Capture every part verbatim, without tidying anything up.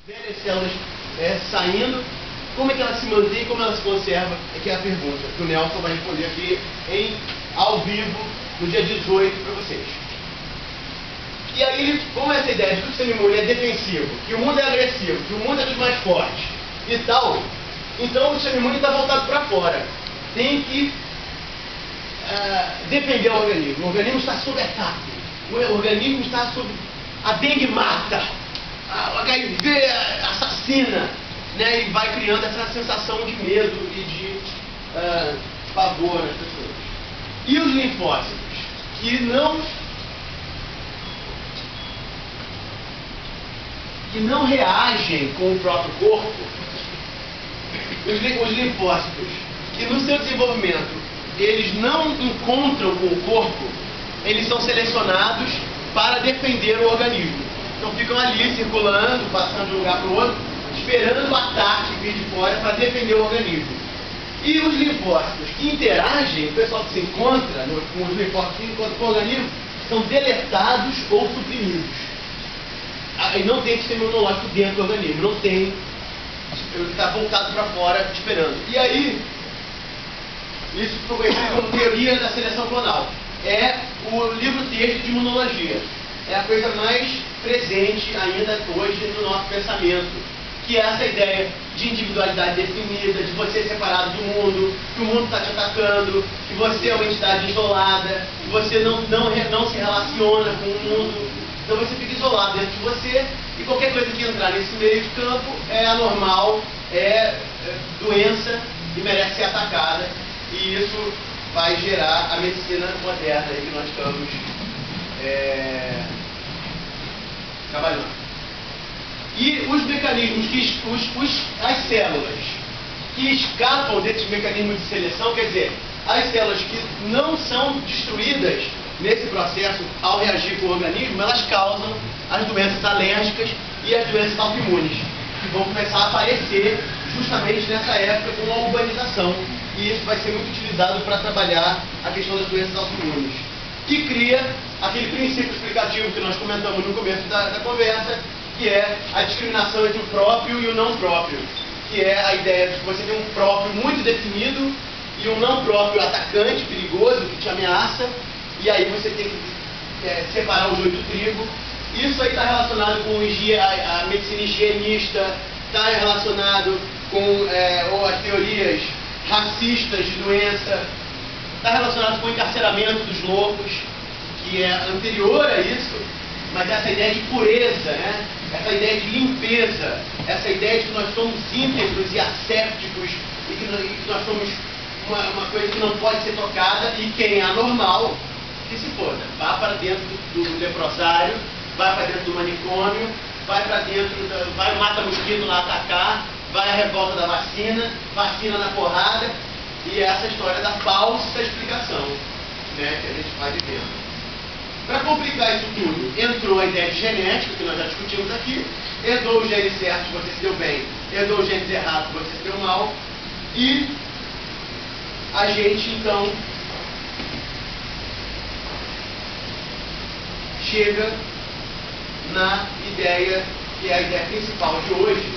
velhas células é, saindo, como é que ela se mantém, como ela se conserva, é que é a pergunta que o Nelson vai responder aqui em, ao vivo, no dia dezoito, para vocês. E aí, como essa ideia de que o sistema imune é defensivo, que o mundo é agressivo, que o mundo é dos mais fortes e tal, então o sistema imune está voltado para fora. Tem que uh, defender o organismo. O organismo está sob ataque. O organismo está sob... A dengue mata. O H I V assassina. Né? E vai criando essa sensação de medo e de uh, pavor nas pessoas. E os linfócitos, que não... que não reagem com o próprio corpo, os linfócitos, que no seu desenvolvimento eles não encontram com o corpo, eles são selecionados para defender o organismo. Então ficam ali circulando, passando de um lugar para o outro, esperando o ataque vir de fora para defender o organismo. E os linfócitos que interagem, o pessoal que se encontra no, com os linfócitos que encontram com o organismo, são deletados ou suprimidos. E não tem sistema imunológico dentro do organismo, não tem, está voltado para fora esperando. E aí, isso foi conhecido como teoria da seleção clonal. É o livro-texto de imunologia. É a coisa mais presente ainda hoje no nosso pensamento, que é essa ideia de individualidade definida, de você separado do mundo, que o mundo está te atacando, que você é uma entidade isolada, que você não, não, não se relaciona com o mundo. Então você fica isolado dentro de você e qualquer coisa que entrar nesse meio de campo é anormal, é, é doença e merece ser atacada. E isso vai gerar a medicina moderna aí que nós estamos é, trabalhando. E os mecanismos, que os, os, as células que escapam desses mecanismos de seleção, quer dizer, as células que não são destruídas nesse processo, ao reagir com o organismo, elas causam as doenças alérgicas e as doenças autoimunes, que vão começar a aparecer justamente nessa época com a urbanização. E isso vai ser muito utilizado para trabalhar a questão das doenças autoimunes. Que cria aquele princípio explicativo que nós comentamos no começo da, da conversa, que é a discriminação entre o próprio e o não próprio. Que é a ideia de que você tem um próprio muito definido e um não próprio atacante, perigoso, que te ameaça. E aí você tem que é, separar os oito tribos. Isso aí está relacionado com a, a medicina higienista, está relacionado com é, ou as teorias racistas de doença, está relacionado com o encarceramento dos loucos, que é anterior a isso, mas essa ideia de pureza, né? Essa ideia de limpeza, essa ideia de que nós somos íntegros e assépticos e que nós, e que nós somos uma, uma coisa que não pode ser tocada, e quem é anormal, que se foda, vá para dentro do, do leprosário, vai para dentro do manicômio, vai para dentro, da, vai mata mosquito lá atacar, vai à revolta da vacina, vacina na porrada, e essa história da falsa explicação, né, que a gente vai vivendo. Para complicar isso tudo, entrou a ideia de genética, que nós já discutimos aqui, herdou os genes certos, você se deu bem, herdou os genes errados, você se deu mal, e a gente então chega na ideia, que é a ideia principal de hoje,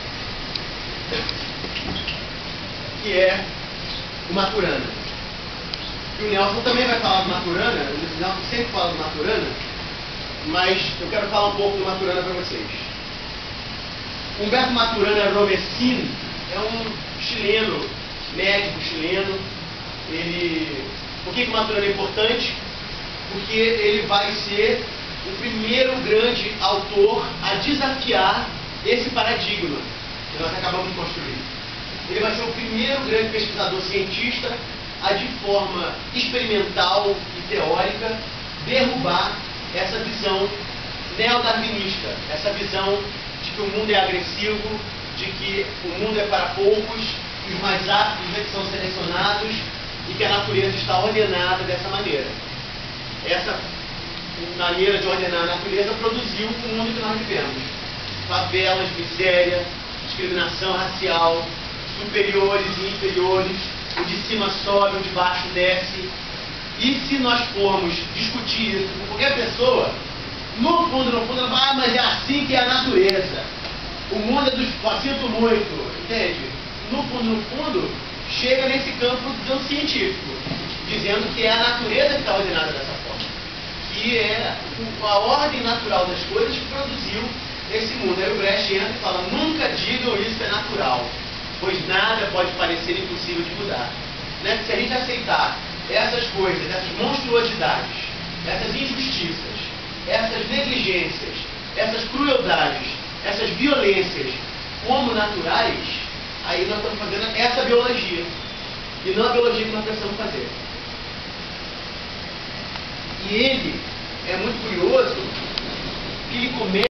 que é o Maturana. E o Nelson também vai falar do Maturana, o Nelson sempre fala do Maturana, mas eu quero falar um pouco do Maturana para vocês. Humberto Maturana Rovescin é um chileno, médico chileno. Ele... Por que que o Maturana é importante? Porque ele vai ser o primeiro grande autor a desafiar esse paradigma que nós acabamos de construir. Ele vai ser o primeiro grande pesquisador cientista a, de forma experimental e teórica, derrubar essa visão neodarwinista, essa visão de que o mundo é agressivo, de que o mundo é para poucos, que os mais aptos é que são selecionados e que a natureza está ordenada dessa maneira. Essa maneira de ordenar a natureza produziu o mundo que nós vivemos. Favelas, miséria, discriminação racial, superiores e inferiores, o de cima sobe, o de baixo desce. E se nós formos discutir isso com qualquer pessoa, no fundo, no fundo, ela fala, ah, mas é assim que é a natureza. o mundo é dos... Eu sinto muito, entende? No fundo, no fundo, chega nesse campo do científico, dizendo que é a natureza que está ordenada dessa forma. Que é a ordem natural das coisas que produziu esse mundo. Aí o Brecht entra e fala, nunca digam isso é natural, pois nada pode parecer impossível de mudar. Né? Se a gente aceitar essas coisas, essas monstruosidades, essas injustiças, essas negligências, essas crueldades, essas violências como naturais, aí nós estamos fazendo essa biologia, e não a biologia que nós precisamos fazer. E ele é muito curioso que ele começa